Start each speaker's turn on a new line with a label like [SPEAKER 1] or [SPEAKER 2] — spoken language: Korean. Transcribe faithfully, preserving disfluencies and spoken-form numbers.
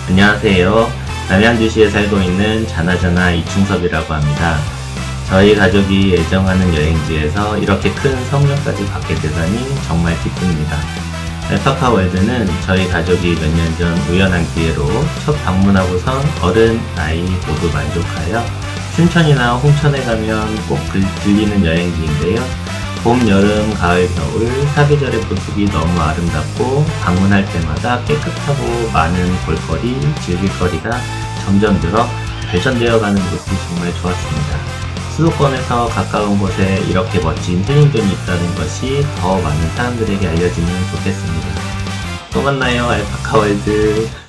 [SPEAKER 1] 안녕하세요. 남양주시에 살고 있는 자나자나 이충섭이라고 합니다. 저희 가족이 애정하는 여행지에서 이렇게 큰 성명까지 받게 되다니 정말 기쁩니다. 알파카월드는 저희 가족이 몇 년 전 우연한 기회로 첫 방문하고선 어른, 아이 모두 만족하여 춘천이나 홍천에 가면 꼭 들리는 여행지인데요. 봄, 여름, 가을, 겨울 사계절의 모습이 너무 아름답고 방문할 때마다 깨끗하고 많은 볼거리, 즐길거리가 점점 늘어 발전되어가는 모습이 정말 좋았습니다. 수도권에서 가까운 곳에 이렇게 멋진 힐링존이 있다는 것이 더 많은 사람들에게 알려지면 좋겠습니다. 또 만나요, 알파카월드.